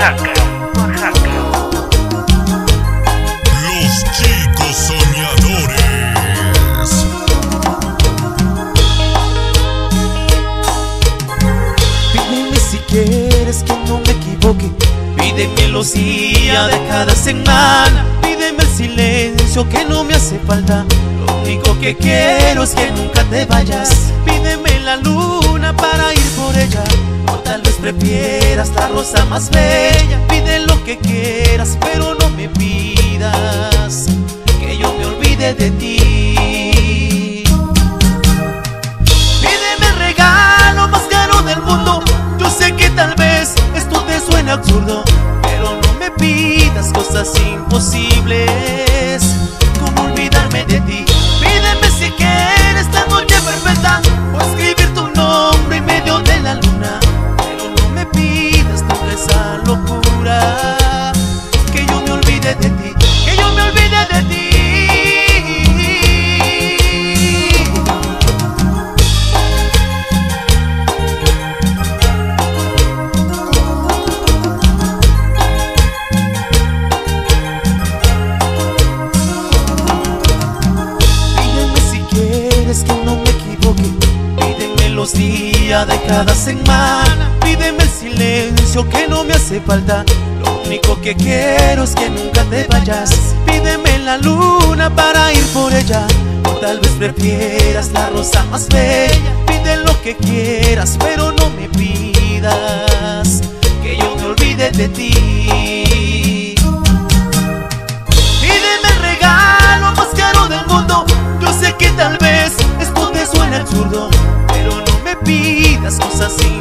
Oaxaca, Oaxaca. Los chicos soñadores. Pídeme si quieres que no me equivoque, pídeme los días de cada semana, pídeme el silencio que no me hace falta. Lo único que quiero es que nunca te vayas. Pídeme la luna para ir por ella, o tal vez prefieras la rosa más bella. Pide lo que quieras, pero no me pidas que yo me olvide de ti. Pídeme el regalo más caro del mundo. Yo sé que tal vez esto te suena absurdo, pero no me pidas cosas imposibles como olvidarme de ti. Pídeme si quieres la noche perfecta, o escribir tu nombre en medio de la luna, pero no me pidas toda esa locura, que yo me olvide de ti, que yo me olvide de ti. Que no me equivoque, pídeme los días de cada semana, pídeme el silencio que no me hace falta. Lo único que quiero es que nunca te vayas. Pídeme la luna para ir por ella, o tal vez prefieras la rosa más bella. Pide lo que quieras, pero no me pidas que yo me olvide de ti. Pídeme el regalo más caro del mundo. Yo sé que tal vez esto te suena absurdo, pero no me pidas cosas así